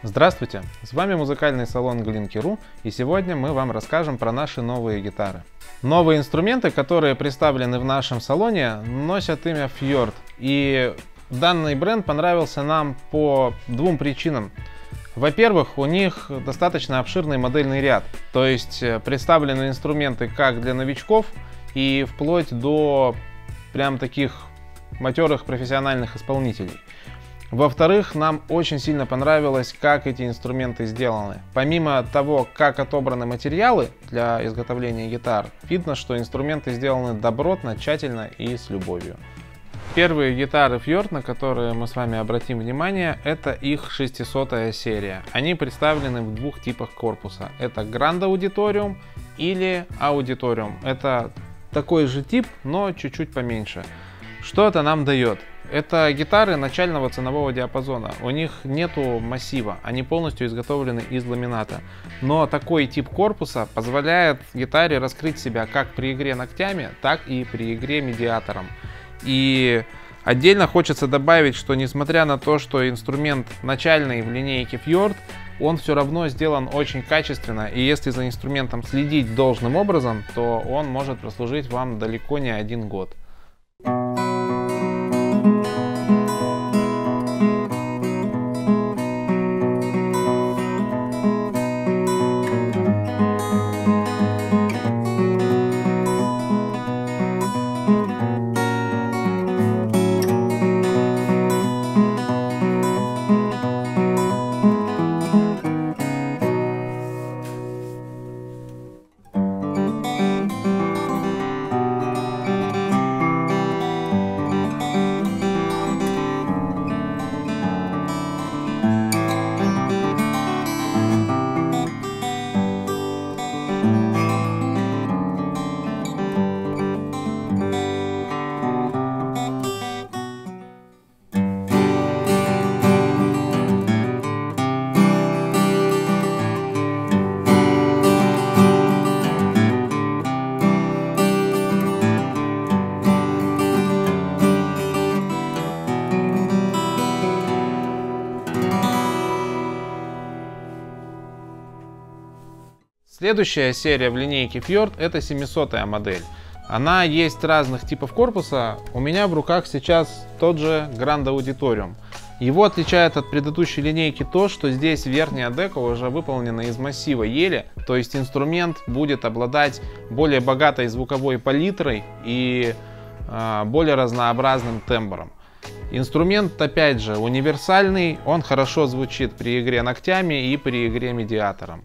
Здравствуйте, с вами музыкальный салон Glinky.ru, и сегодня мы вам расскажем про наши новые гитары. Новые инструменты, которые представлены в нашем салоне, носят имя Fjord, и данный бренд понравился нам по двум причинам. Во-первых, у них достаточно обширный модельный ряд, то есть представлены инструменты как для новичков и вплоть до прям таких матерых профессиональных исполнителей. Во-вторых, нам очень сильно понравилось, как эти инструменты сделаны. Помимо того, как отобраны материалы для изготовления гитар, видно, что инструменты сделаны добротно, тщательно и с любовью. Первые гитары Fjord, на которые мы с вами обратим внимание, это их 600-я серия. Они представлены в двух типах корпуса. Это Grand Auditorium или Auditorium. Это такой же тип, но чуть-чуть поменьше. Что это нам дает? Это гитары начального ценового диапазона. У них нету массива, они полностью изготовлены из ламината. Но такой тип корпуса позволяет гитаре раскрыть себя как при игре ногтями, так и при игре медиатором. И отдельно хочется добавить, что несмотря на то, что инструмент начальный в линейке Fjord, он все равно сделан очень качественно. И если за инструментом следить должным образом, то он может прослужить вам далеко не один год. Следующая серия в линейке Fjord — это 700-я модель. Она есть разных типов корпуса. У меня в руках сейчас тот же Grand Auditorium. Его отличает от предыдущей линейки то, что здесь верхняя дека уже выполнена из массива ели, то есть инструмент будет обладать более богатой звуковой палитрой и более разнообразным тембром. Инструмент, опять же, универсальный, он хорошо звучит при игре ногтями и при игре медиатором.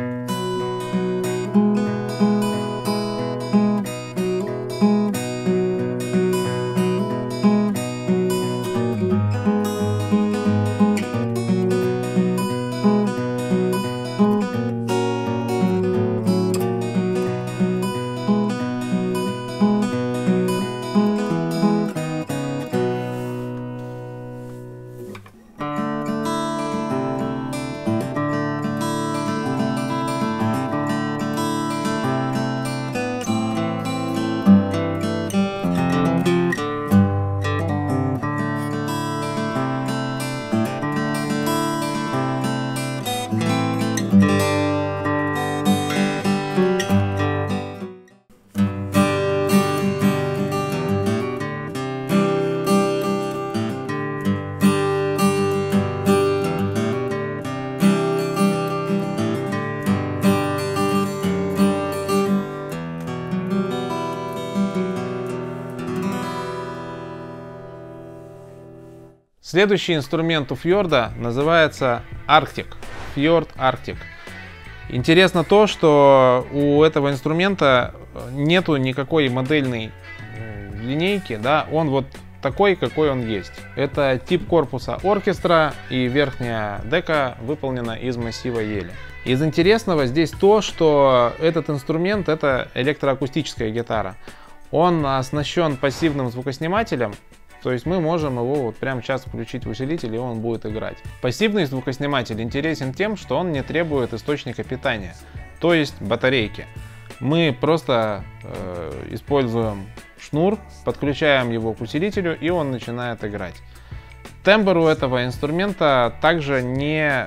Следующий инструмент у Fjord называется Arctic. Fjord Arctic. Интересно то, что у этого инструмента нету никакой модельной линейки, да, он вот такой, какой он есть. Это тип корпуса оркестра, и верхняя дека выполнена из массива ели. Из интересного здесь то, что этот инструмент — это электроакустическая гитара. Он оснащен пассивным звукоснимателем. То есть мы можем его вот прямо сейчас включить в усилитель, и он будет играть. Пассивный звукосниматель интересен тем, что он не требует источника питания, то есть батарейки. Мы просто используем шнур, подключаем его к усилителю, и он начинает играть. Тембр у этого инструмента также не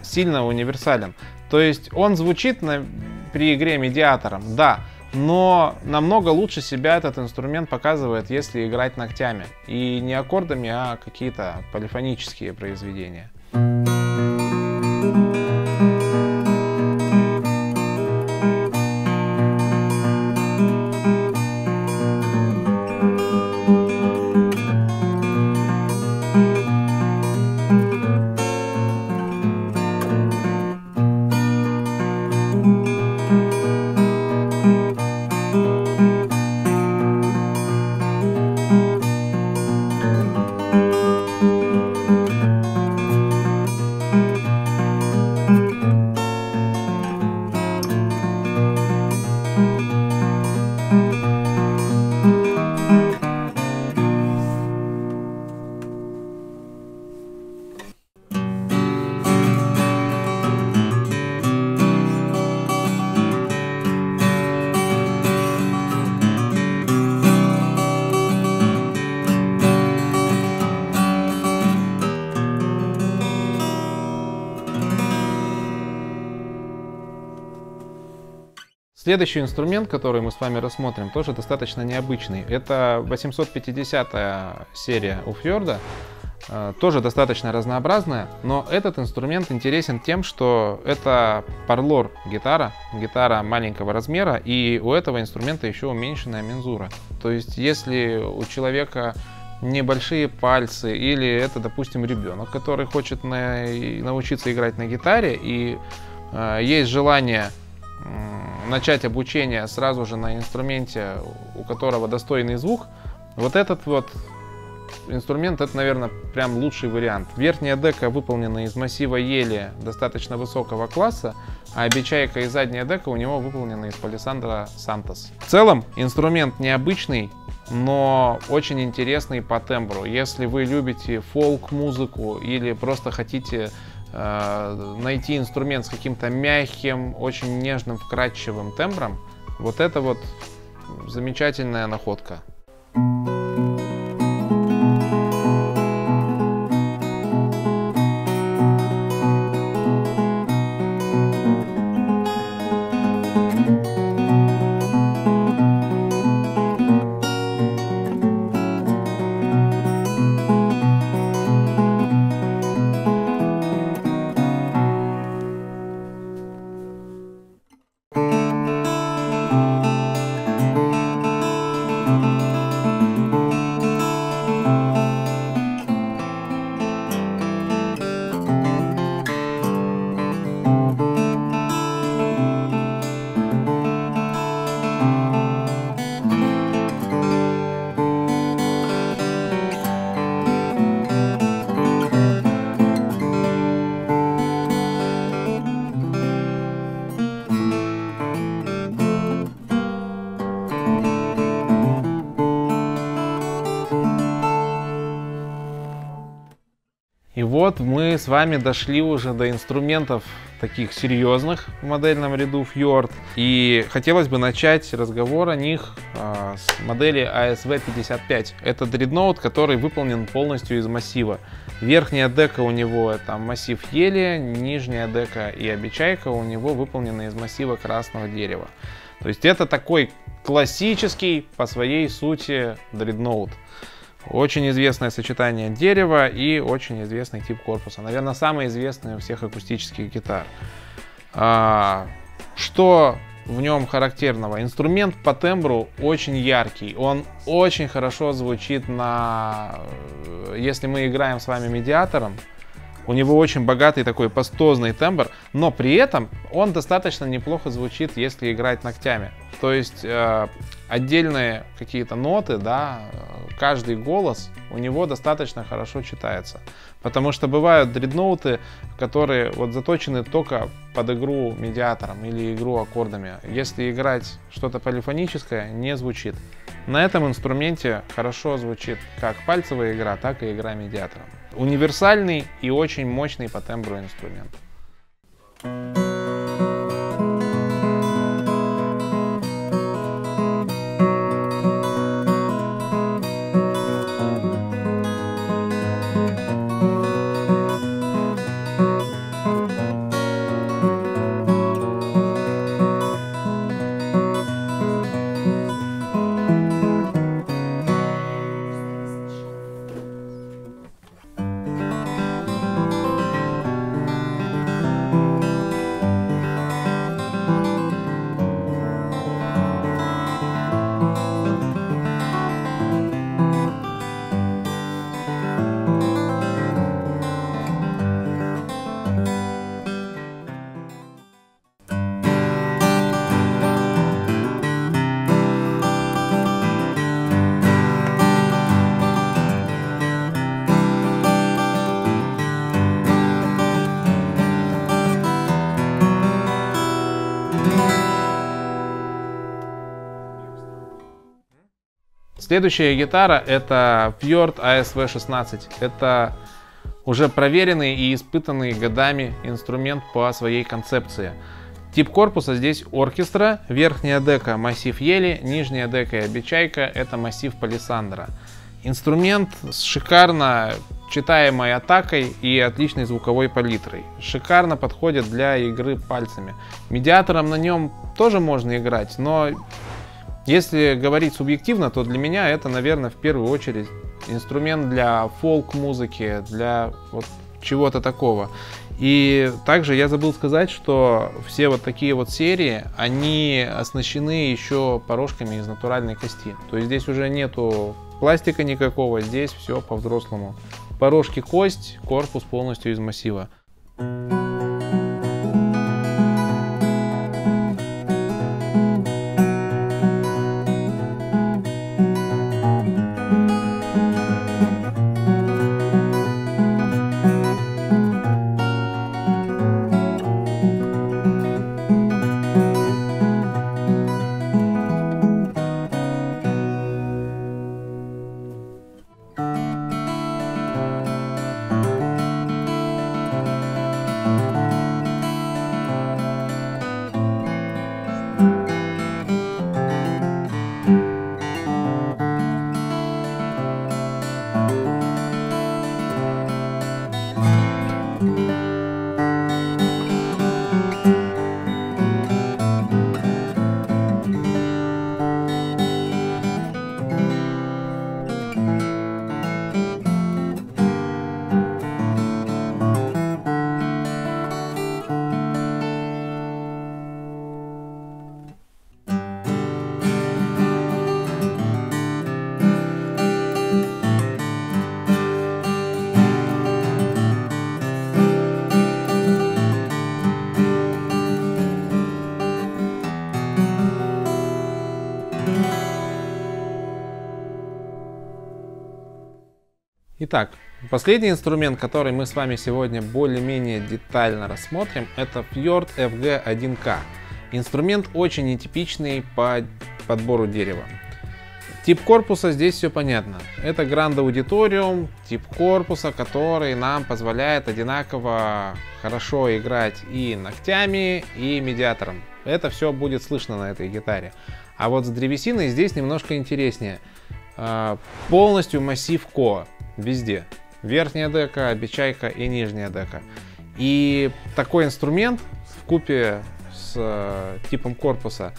сильно универсален. То есть он звучит при игре медиатором, да, но намного лучше себя этот инструмент показывает, если играть ногтями. И не аккордами, а какие-то полифонические произведения. Следующий инструмент, который мы с вами рассмотрим, тоже достаточно необычный. Это 850 серия у Фьорда, тоже достаточно разнообразная, но этот инструмент интересен тем, что это парлор гитара, гитара маленького размера, и у этого инструмента еще уменьшенная мензура. То есть если у человека небольшие пальцы, или это, допустим, ребенок, который хочет научиться играть на гитаре, и есть желание начать обучение сразу же на инструменте, у которого достойный звук, вот этот вот инструмент, это, наверное, прям лучший вариант. Верхняя дека выполнена из массива ели достаточно высокого класса, а обечайка и задняя дека у него выполнены из палисандра Сантос. В целом инструмент необычный, но очень интересный по тембру. Если вы любите фолк-музыку или просто хотите найти инструмент с каким-то мягким, очень нежным, вкрадчивым тембром, вот это вот замечательная находка. И вот мы с вами дошли уже до инструментов таких серьезных в модельном ряду Фьорд. И хотелось бы начать разговор о них с модели ASV55. Это дредноут, который выполнен полностью из массива. Верхняя дека у него это массив ели, нижняя дека и обечайка у него выполнены из массива красного дерева. То есть это такой классический по своей сути дредноут. Очень известное сочетание дерева и очень известный тип корпуса. Наверное, самый известный у всех акустических гитар. Что в нем характерного? Инструмент по тембру очень яркий. Он очень хорошо звучит если мы играем с вами медиатором. У него очень богатый такой пастозный тембр, но при этом он достаточно неплохо звучит, если играть ногтями. То есть отдельные какие-то ноты, да, каждый голос у него достаточно хорошо читается. Потому что бывают дредноуты, которые вот заточены только под игру медиатором или игру аккордами. Если играть что-то полифоническое, не звучит. На этом инструменте хорошо звучит как пальцевая игра, так и игра медиатором. Универсальный и очень мощный по тембру инструмент. Следующая гитара — это Fjord ASV-16. Это уже проверенный и испытанный годами инструмент по своей концепции. Тип корпуса здесь оркестра, верхняя дека массив ели, нижняя дека и обечайка — это массив палисандра. Инструмент с шикарно читаемой атакой и отличной звуковой палитрой. Шикарно подходит для игры пальцами. Медиатором на нем тоже можно играть, но если говорить субъективно, то для меня это, наверное, в первую очередь инструмент для фолк-музыки, для вот чего-то такого. И также я забыл сказать, что все вот такие вот серии, они оснащены еще порожками из натуральной кости. То есть здесь уже нету пластика никакого, здесь все по-взрослому. Порожки кость, корпус полностью из массива. Итак, последний инструмент, который мы с вами сегодня более-менее детально рассмотрим, это Fjord FG1K. Инструмент очень нетипичный по подбору дерева. Тип корпуса здесь все понятно. Это Grand Auditorium, тип корпуса, который нам позволяет одинаково хорошо играть и ногтями, и медиатором. Это все будет слышно на этой гитаре. А вот с древесиной здесь немножко интереснее. Полностью массив Ко везде. Верхняя дека, обечайка и нижняя дека. И такой инструмент вкупе с типом корпуса,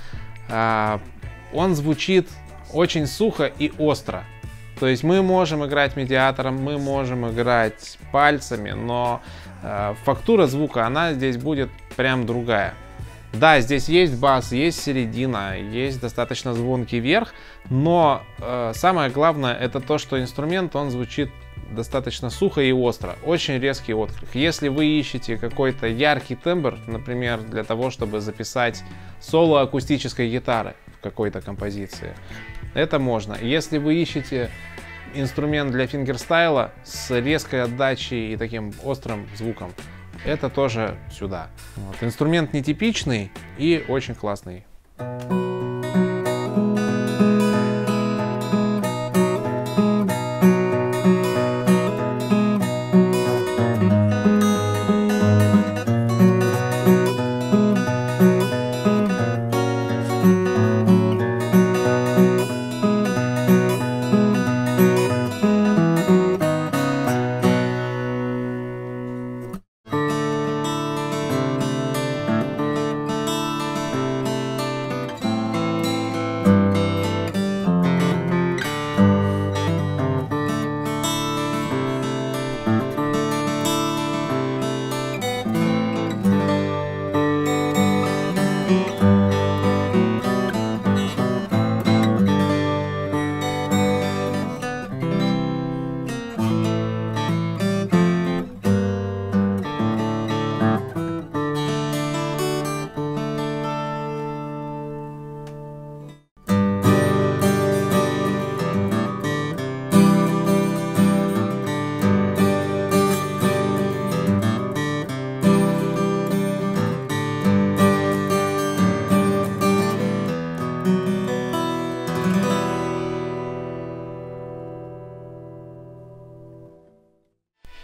он звучит очень сухо и остро. То есть мы можем играть медиатором, мы можем играть пальцами, но фактура звука, она здесь будет прям другая. Да, здесь есть бас, есть середина, есть достаточно звонкий верх, но самое главное это то, что инструмент, он звучит достаточно сухо и остро, очень резкий отклик. Если вы ищете какой-то яркий тембр, например, для того, чтобы записать соло акустической гитары в какой-то композиции, это можно. Если вы ищете инструмент для фингерстайла с резкой отдачей и таким острым звуком, это тоже сюда. Вот. Инструмент нетипичный и очень классный.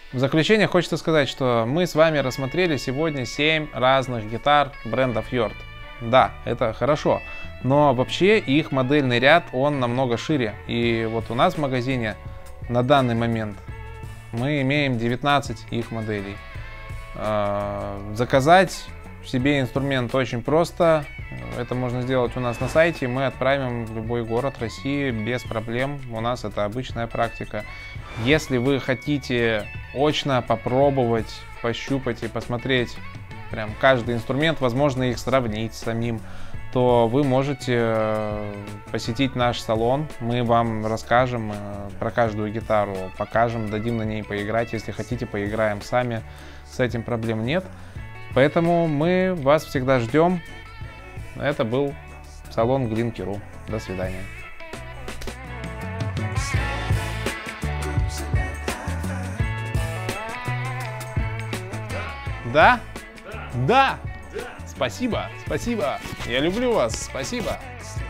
В заключение хочется сказать, что мы с вами рассмотрели сегодня 7 разных гитар бренда Fjord. Да, это хорошо, но вообще их модельный ряд, он намного шире. И вот у нас в магазине на данный момент мы имеем 19 их моделей. Заказать себе инструмент очень просто. Это можно сделать у нас на сайте. Мы отправим в любой город России без проблем. У нас это обычная практика. Если вы хотите очно попробовать, пощупать и посмотреть прям каждый инструмент, возможно их сравнить с самим, то вы можете посетить наш салон. Мы вам расскажем про каждую гитару, покажем, дадим на ней поиграть. Если хотите, поиграем сами. С этим проблем нет. Поэтому мы вас всегда ждем. Это был салон Glinky.ru. До свидания. Да? Да! Спасибо, спасибо. Я люблю вас. Спасибо.